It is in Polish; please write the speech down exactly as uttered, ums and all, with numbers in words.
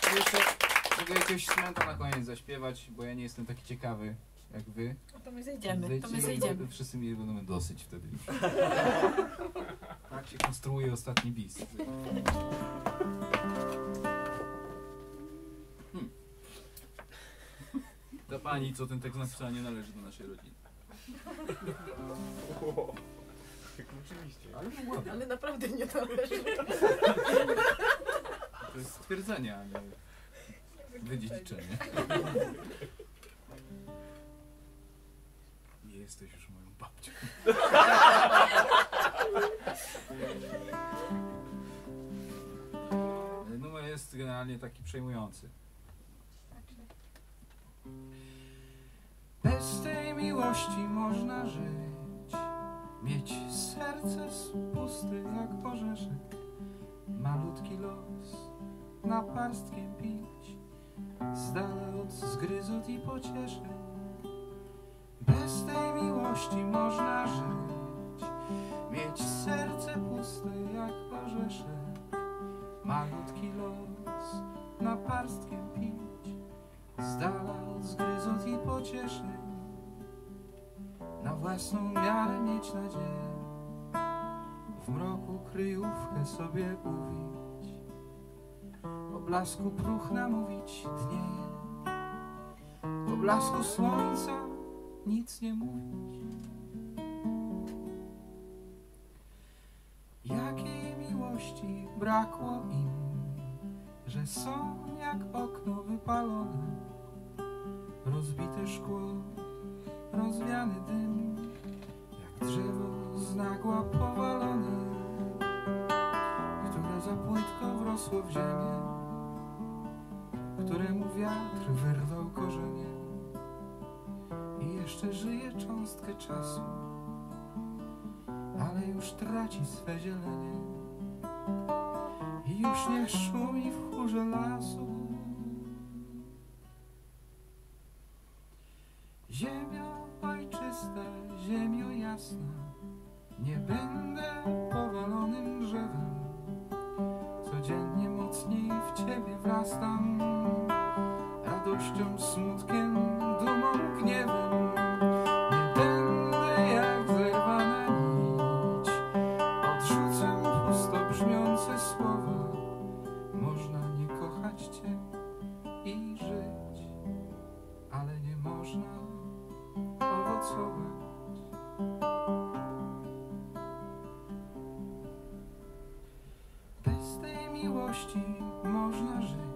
Jeszcze mogę jakiegoś instrumenta na koniec zaśpiewać, bo ja nie jestem taki ciekawy jak wy. No to my zejdziemy, Zejdźcie, to my zejdziemy. Wszyscy mi będą dosyć wtedy już. Tak się konstruuje ostatni bis. Hmm. Dla pani, co ten tekst napisała, nie należy do naszej rodziny. O, tak oczywiście. Ale no ładnie. Ale naprawdę nie należy. To jest stwierdzenie, a nie wydziedziczenie. Nie jesteś już moją babcią. Numer jest generalnie taki przejmujący. Bez tej miłości można żyć, mieć serce puste jak orzeszek, malutki los na parstkiem pić, z dala od zgryzot i pocieszeń. Bez tej miłości można żyć, mieć serce puste jak orzeszek, malutki los na parstkiem pić, z dala od zgryzot i pocieszeń. Na własną miarę mieć nadzieję, w mroku kryjówkę sobie uwić, o blasku próchna mówić dnie, o blasku słońca nic nie mówić. Jakiej miłości brakło im, że są jak okno wypalone, rozbite szkło, rozwiany dym, jak drzewo z nagła powalone, które za płytko wrosło w ziemię, któremu wiatr wyrwał korzenie i jeszcze żyje cząstkę czasu, ale już traci swe zielenie i już nie szumi w chórze lasu. Ziemio ojczysta, ziemio jasna, nie będę powalonym drzewem, codziennie mocniej w ciebie wrastam, radością, smutkiem, dumą, gniewem. Nie będę jak zerwana nić, odrzucam pusto brzmiące słowa. Można nie kochać cię i żyć, ale nie można owocować. Bez tej miłości można żyć,